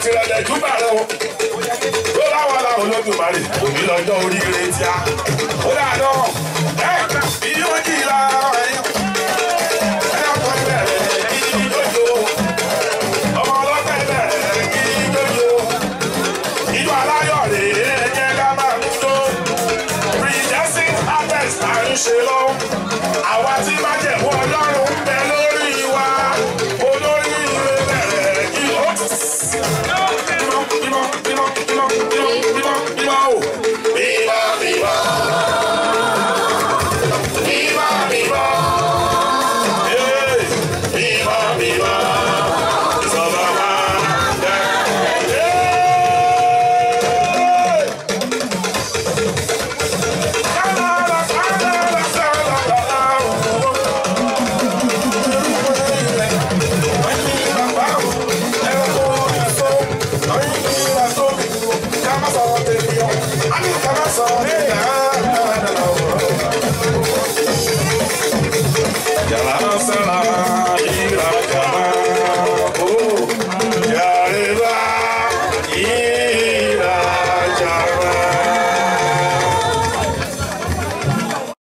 tìrẹ̀lẹ̀ júbà rẹ̀ o. Tó láwọn làwọn Olódùmarè òbí lọ́jọ́ oríire tí a. Ó dà náà bí wọ́n kì í la ẹ̀yìn. Ẹ̀yà kan bẹ̀rẹ̀ kí lójó. Ọmọ ọlọ́pẹ́ bẹ̀rẹ̀ kí lójó. Ìjọ aláyọ̀ rèé ẹ̀jẹ̀ ká máa mú tó. Redemption harvest à ń ṣe lọ. Àwa tí máa jẹ̀bú Ọlọ́run ń bẹ lórí wa. Olórí ire bẹ̀rẹ̀ kí ó. Bímọ o. Bímọ bímọ. I need to